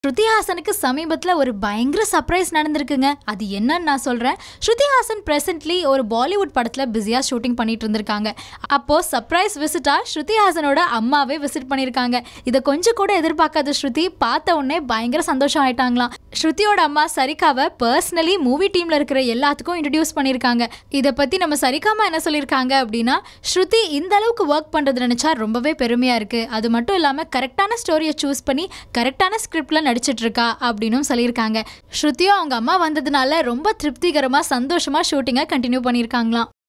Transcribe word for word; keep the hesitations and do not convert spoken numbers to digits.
ஸ்ருதி ஹாசனுக்கு சமீபத்தில் ஒரு பயங்கர சர்ப்ரைஸ் நடந்திருக்குங்க. அது என்னன்னு நான் சொல்கிறேன். ஸ்ருதி ஹாசன் ப்ரெசென்ட்லி ஒரு பாலிவுட் படத்தில் பிஸியாக ஷூட்டிங் பண்ணிட்டு இருந்திருக்காங்க. அப்போது சர்ப்ரைஸ் விசிட்டாக ஸ்ருதி ஹாசனோட அம்மாவே விசிட் பண்ணியிருக்காங்க. இதை கொஞ்சம் கூட எதிர்பார்க்காத ஸ்ருதி பார்த்த உடனே பயங்கர சந்தோஷம் ஆயிட்டாங்களாம். ஸ்ருதியோட அம்மா சரிகாவை பர்சனலி மூவி டீமில் இருக்கிற எல்லாத்துக்கும் இன்ட்ரடியூஸ் பண்ணியிருக்காங்க. இதை பற்றி நம்ம சரிகாமா என்ன சொல்லியிருக்காங்க அப்படின்னா, ஸ்ருதி இந்த அளவுக்கு ஒர்க் பண்ணுறது நினச்சா ரொம்பவே பெருமையாக இருக்குது. அது மட்டும் இல்லாமல் கரெக்டான ஸ்டோரியை சூஸ் பண்ணி கரெக்டான ஸ்கிரிப்டில் நடிச்சிட்டு இருக்கா அப்படின்னு சொல்லியிருக்காங்க. ஸ்ருதியோ அவங்க அம்மா வந்ததுனால ரொம்ப திருப்திகரமா சந்தோஷமா ஷூட்டிங்கை கண்டினியூ பண்ணியிருக்காங்களாம்.